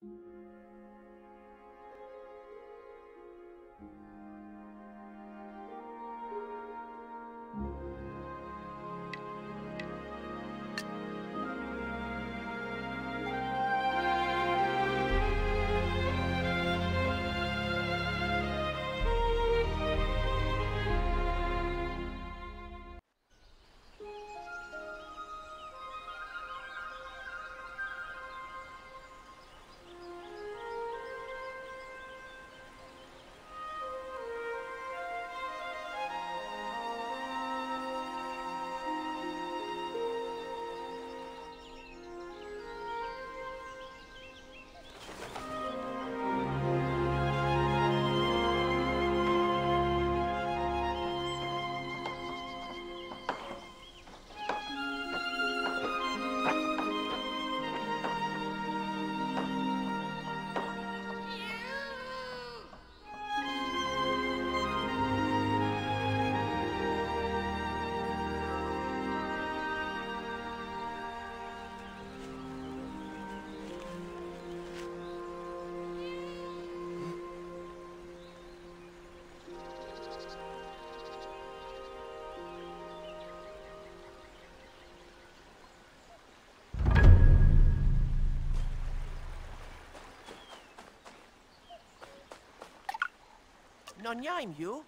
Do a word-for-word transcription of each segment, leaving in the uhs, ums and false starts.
Non yaim you.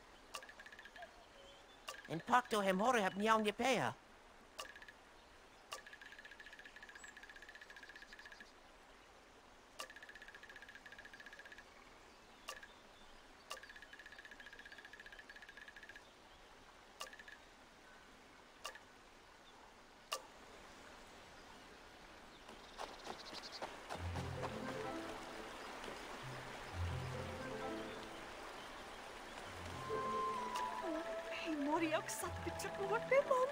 En pakto hem hore hab nyaun ye pea. Moriak sat bitter what be mom.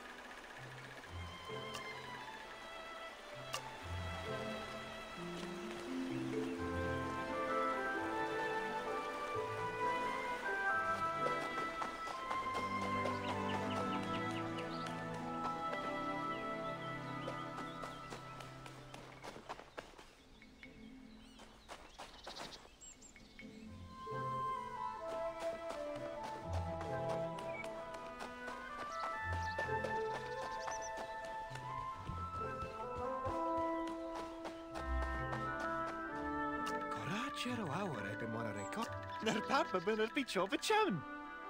Chero awr erbyn mor ar ei cop. Na'r papa byn yr bitio fy chawn.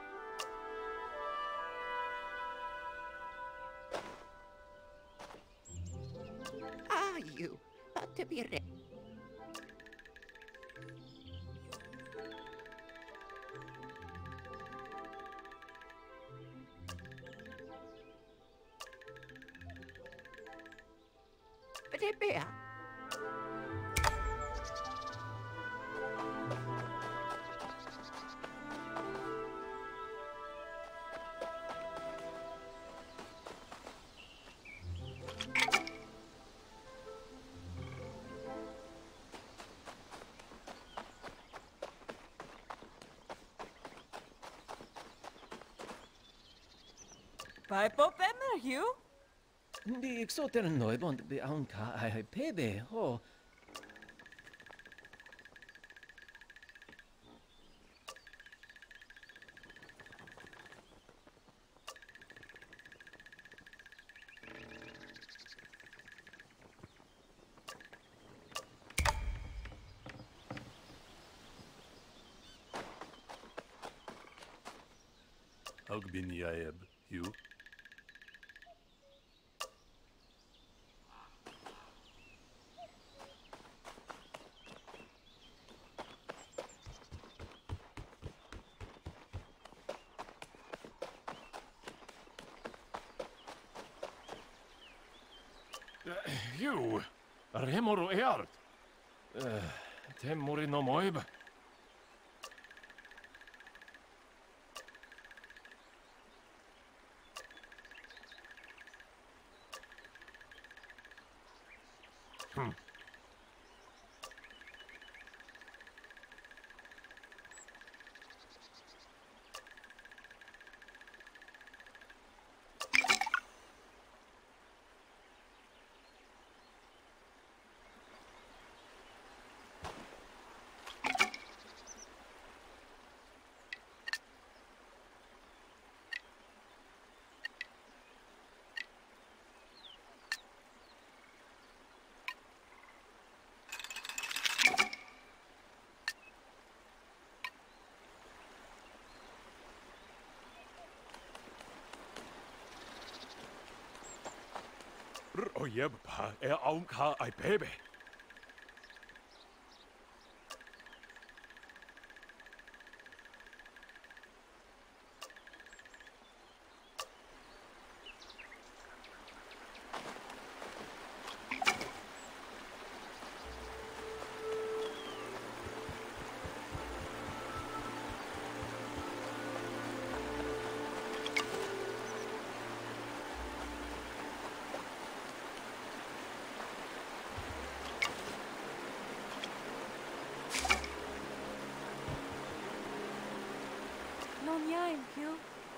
Ah, you. But to be ready. But it be Pipe up emmer, Hugh. Di ik so ter noi bond be aun ka ai pebe ho. Hug bin yaeb, Hugh. Hugh, ar hemor o eart. Temor no moib. Hmm. Royebpa e aunka ai bebe. Non jaim, Hugh.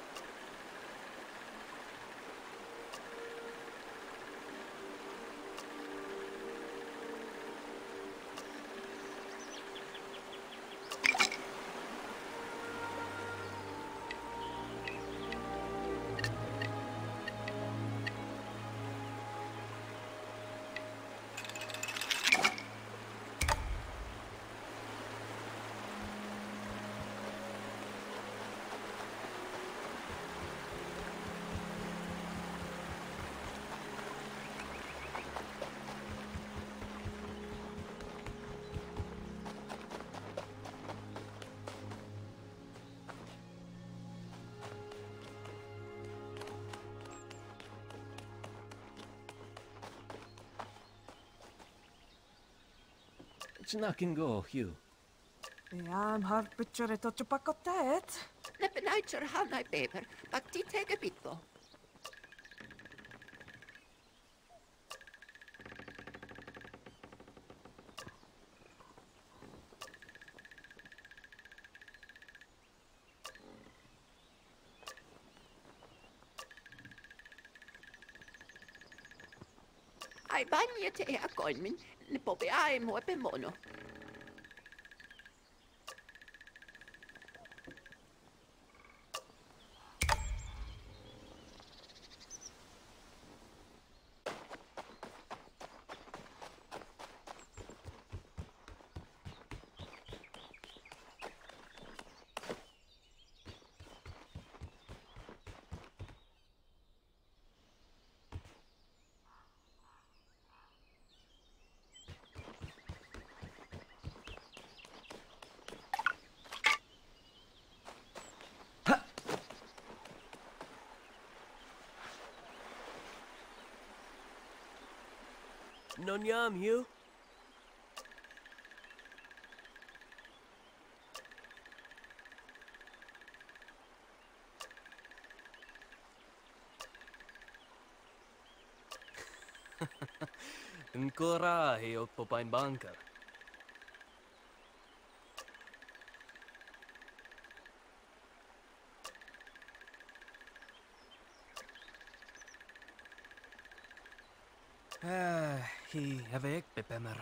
Snakin go, Hugh. Jam har butcher et otjo pakotet. Ne benaitser hanai beber, but ti tege bitbo. Ai banje te ea koinmin, ne pobe ai mo pe mono. Non jam, Hugh. Ancora he oppopain banker. Ah, he have ek bepemer.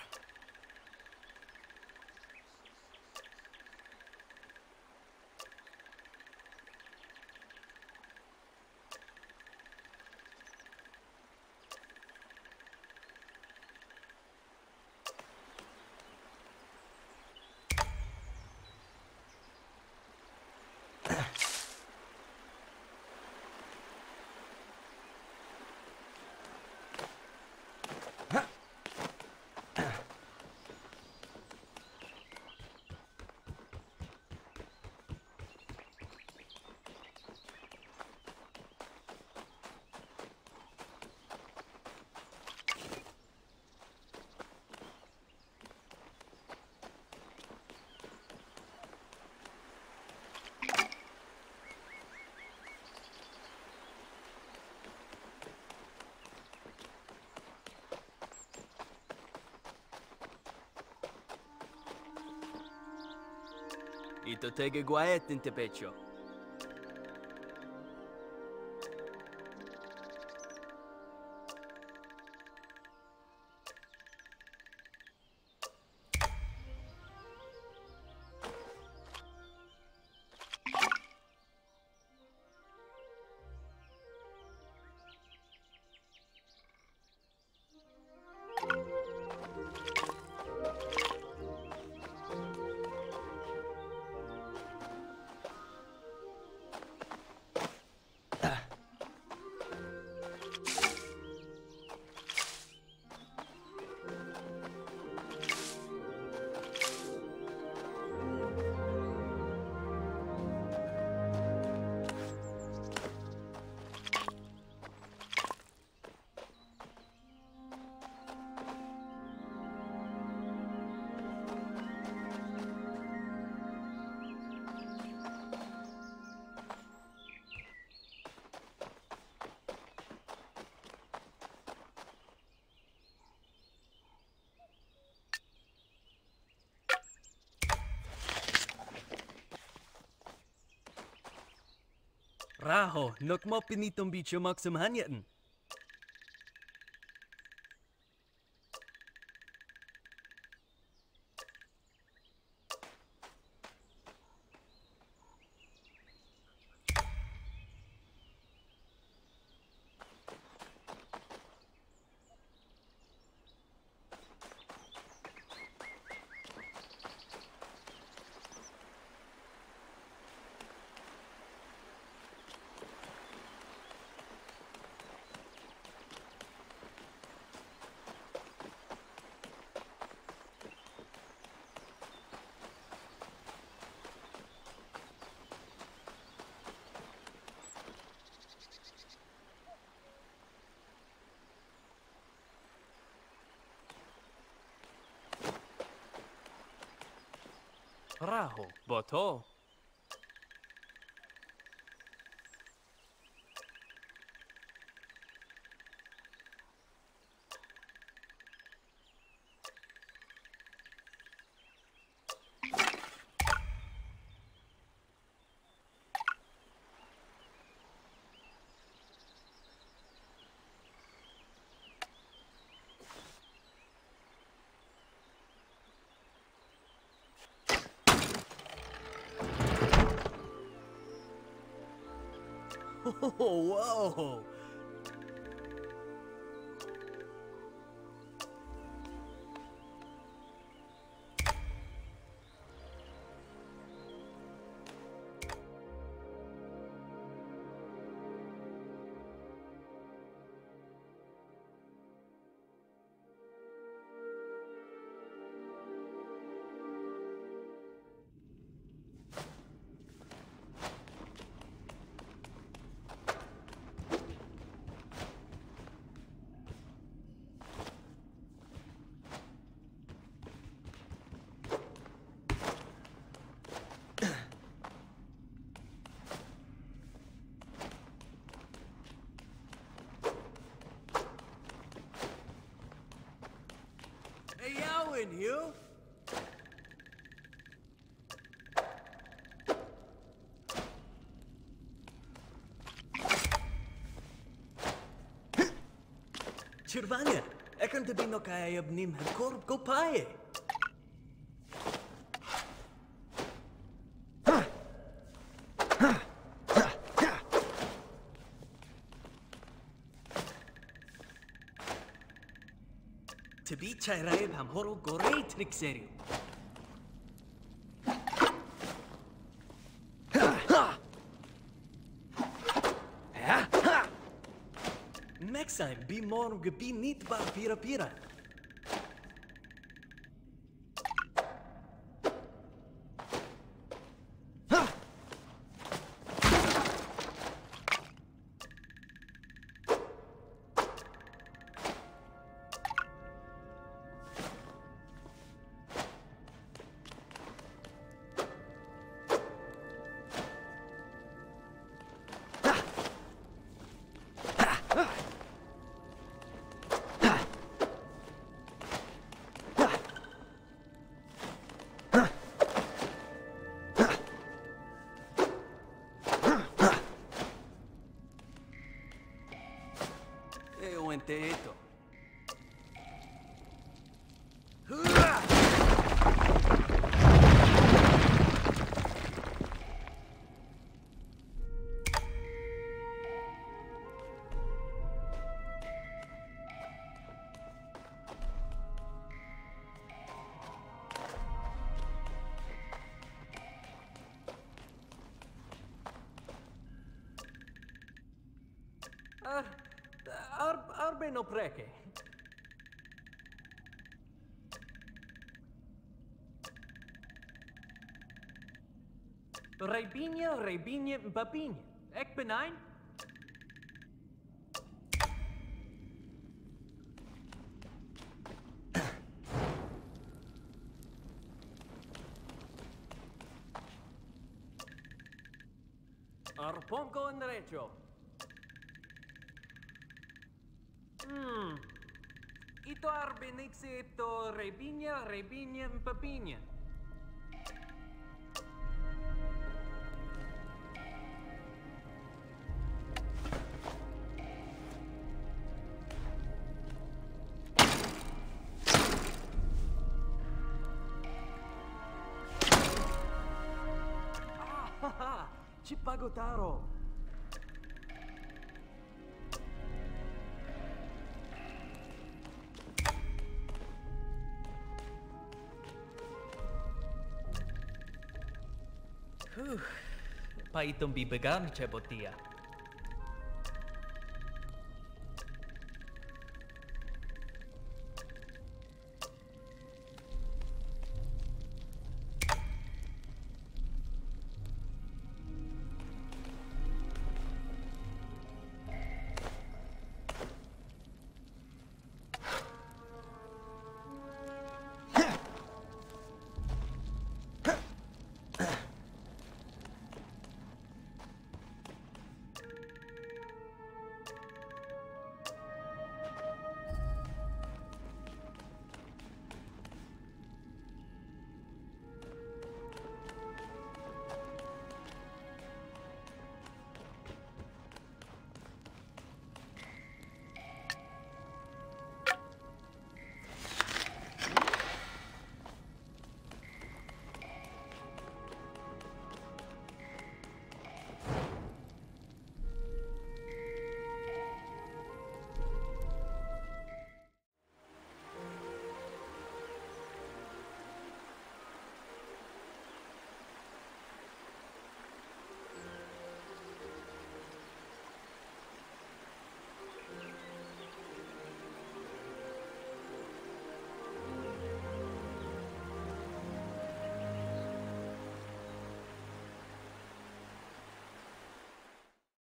Ito tege guaet in te pecho. Raho, nok mo pinitong bicho maksamhanyaten. Raho, boto. Oh, whoa! Hey, Owen, you? Chirvanya, ekan tabi no kaya abnim korb ko pae. Tabi chayraib ham horo gorey trick serio. Next time, be more gabi neat bar pira pira. Eu entendo. Ar, ar, arbe no preke. Rebinia, rebinia, babinia. Ek benijn? Arpongo en derecho. Hmm. Ito arbenixi ito rebinia, rebinia, papinia. lago Taro. Huh. Pahit tong bibigang, Chebotia.